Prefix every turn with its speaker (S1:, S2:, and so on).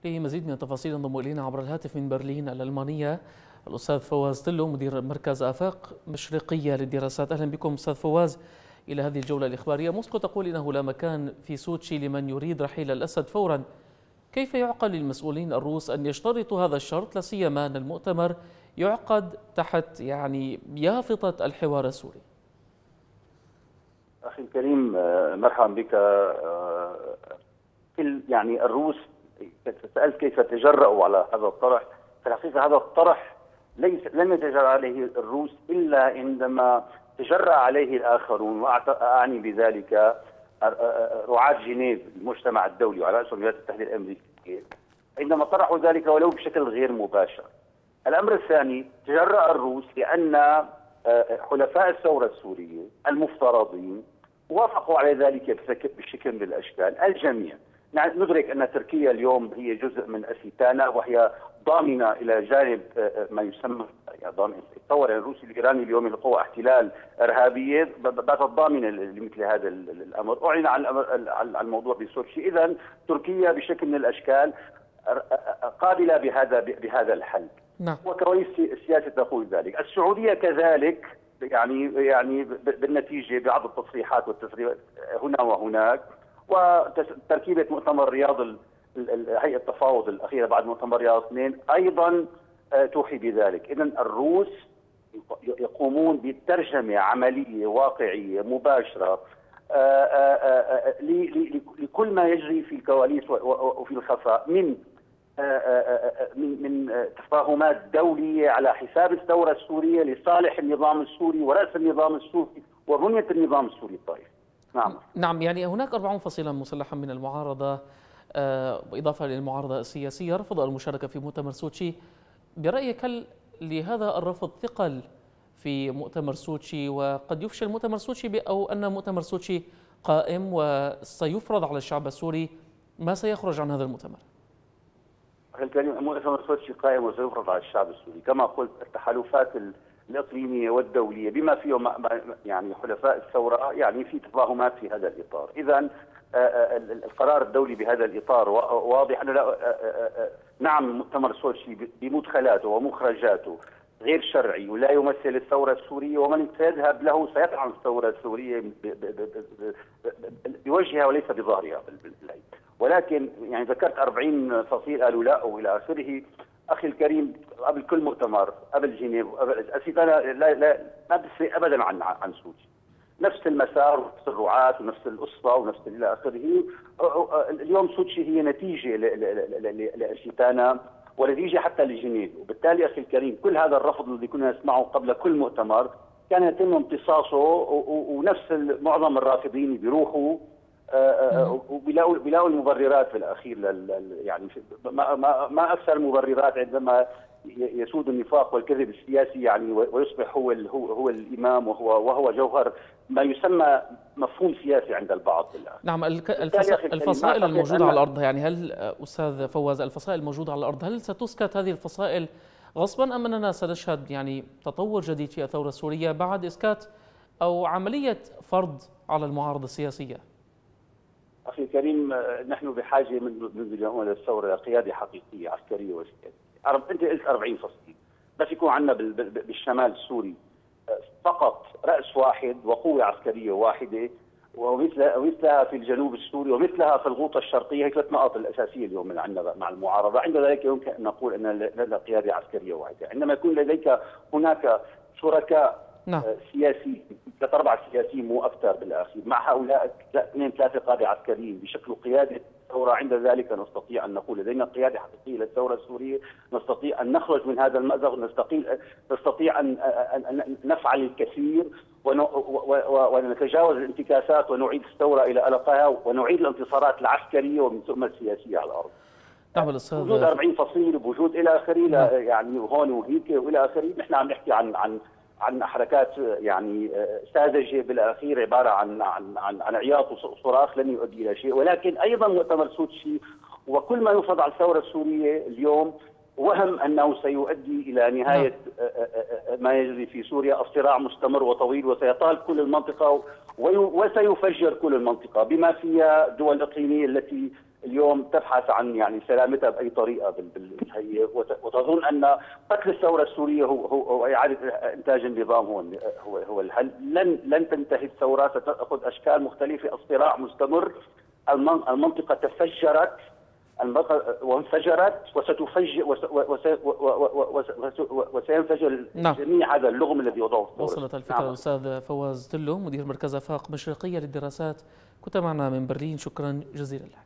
S1: لمزيد من التفاصيل انضم الينا عبر الهاتف من برلين الألمانية الأستاذ فواز تلو مدير مركز آفاق مشرقية للدراسات. أهلا بكم أستاذ فواز إلى هذه الجولة الإخبارية. موسكو تقول إنه لا مكان في سوتشي لمن يريد رحيل الأسد فورا. كيف يعقل للمسؤولين الروس أن يشترطوا هذا الشرط، لا سيما أن المؤتمر يعقد تحت يافطة الحوار السوري؟
S2: أخي الكريم، مرحبا بك. الروس سألت كيف تجرؤوا على هذا الطرح. في الحقيقة هذا الطرح لم يتجرأ عليه الروس إلا عندما تجرأ عليه الآخرون، وأعني بذلك رعاة جنيف المجتمع الدولي وعلى رأسهم الولايات المتحدة الأمريكية، عندما طرحوا ذلك ولو بشكل غير مباشر. الأمر الثاني، تجرأ الروس لأن حلفاء الثورة السورية المفترضين وافقوا على ذلك بشكل من الأشكال. الجميع ندرك أن تركيا اليوم هي جزء من أسيتانا، وهي ضامنة إلى جانب ما يسمى الثورة الروسي الإيراني اليوم لقوى احتلال إرهابية، باتت ضامنة لمثل هذا الأمر. أعلن عن الموضوع بسوتشي. إذا تركيا بشكل من الأشكال قابلة بهذا الحل.
S1: نعم.
S2: وكواليس السياسة تقول ذلك. السعودية كذلك، يعني بالنتيجة بعض التصريحات والتسريبات هنا وهناك، وتركيبة مؤتمر رياض هيئة التفاوض الأخيرة بعد مؤتمر رياض 2 أيضا توحي بذلك. إذن الروس يقومون بترجمة عملية واقعية مباشرة لكل ما يجري في الكواليس وفي الخفاء من تفاهمات دولية على حساب الثورة السورية لصالح النظام السوري ورأس النظام السوري وبنية النظام السوري الطائفي.
S1: نعم، يعني هناك 40 فصيلا مسلحا من المعارضة وإضافة للمعارضة السياسية رفض المشاركة في مؤتمر سوتشي. برأيك هل لهذا الرفض ثقل في مؤتمر سوتشي، وقد يفشل مؤتمر سوتشي، أو أن مؤتمر سوتشي قائم وسيفرض على الشعب السوري ما سيخرج عن هذا المؤتمر؟
S2: أخي الكريم، مؤتمر سوتشي قائم وسيفرض على الشعب السوري. كما قلت، التحالفات الإقليمية والدولية بما فيهم يعني حلفاء الثورة في تفاهمات في هذا الإطار. إذا القرار الدولي بهذا الإطار واضح. نعم، مؤتمر سوتشي بمدخلاته ومخرجاته غير شرعي ولا يمثل الثورة السورية، ومن سيذهب له سيطعن الثورة السورية بوجهها وليس بظهرها. ولكن ذكرت 40 فصيل قالوا لا والى اخره. اخي الكريم، قبل كل مؤتمر، قبل جنيف وقبل أسيتانا لا ما بتفرق ابدا عن سوتشي. نفس المسار ونفس الرعاة ونفس القصه ونفس الى اخره. اليوم سوتشي هي نتيجه لأسيتانا ونتيجه حتى لجنيف، وبالتالي اخي الكريم كل هذا الرفض الذي كنا نسمعه قبل كل مؤتمر كان يتم امتصاصه، ونفس معظم الرافضين بيروحوا وبيلاقوا المبررات في الاخير ما اكثر المبررات عندما يسود النفاق والكذب السياسي ويصبح هو الامام، وهو جوهر ما يسمى مفهوم سياسي عند البعض.
S1: نعم، الفصائل الموجوده على الارض، هل استاذ فواز الفصائل الموجوده على الارض هل ستسكت هذه الفصائل غصبا، ام اننا سنشهد تطور جديد في الثوره السوريه بعد اسكات او عمليه فرض على المعارضه السياسيه؟
S2: أخي الكريم، نحن بحاجة منذ اليوم للثورة قيادة حقيقية عسكرية وسياسية. أنت قلت 40 فصيل، بس يكون عندنا بالشمال السوري فقط رأس واحد وقوة عسكرية واحدة، ومثلها في الجنوب السوري ومثلها في الغوطة الشرقية. هي 3 نقاط الأساسية اليوم اللي عندنا مع المعارضة. عند ذلك يمكن أن نقول أن لدينا قيادة عسكرية واحدة. عندما يكون لديك هناك شركاء سياسي 3-4 سياسيين مو اكثر بالاخير، مع هؤلاء 2-3 قاده عسكريين بشكل قياده الثوره، عند ذلك نستطيع ان نقول لدينا قياده حقيقيه للثوره السوريه، نستطيع ان نخرج من هذا المأزق، نستطيع ان نفعل الكثير ونتجاوز الانتكاسات ونعيد الثوره الى ألقها ونعيد الانتصارات العسكريه ومن ثم السياسيه على الارض.
S1: نعم الاستاذ،
S2: وجود 40 فصيل بوجود الى اخره، هون وهيك والى اخره. نحن عم نحكي عن حركات ساذجه بالاخير، عباره عن عياط وصراخ لن يؤدي الى شيء. ولكن ايضا مؤتمر سوتشي وكل ما يفرض على الثوره السوريه اليوم وهم انه سيؤدي الى نهايه ما يجري في سوريا. الصراع مستمر وطويل وسيطال كل المنطقه وسيفجر كل المنطقه بما فيها دول اقليميه التي اليوم تبحث عن يعني سلامتها باي طريقه هي، وتظن ان قتل الثوره السوريه هو اعاده انتاج النظام هو الحل. لن تنتهي الثوره، ستاخذ اشكال مختلفه، الصراع مستمر، المنطقه تفجرت وانفجرت وستفجر وسينفجر جميع هذا اللغم الذي وضعه الثوره.
S1: وصلت الفكره. الاستاذ فواز تلو مدير مركز افاق مشرقيه للدراسات، كنت معنا من برلين، شكرا جزيلا لك.